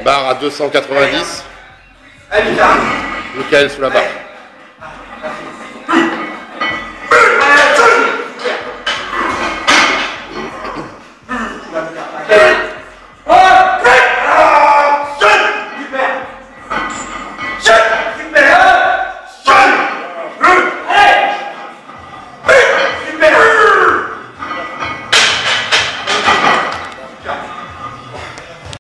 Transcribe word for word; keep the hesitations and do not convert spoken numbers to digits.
Barre à deux cent quatre-vingt-dix. Michael sous la barre. Okay.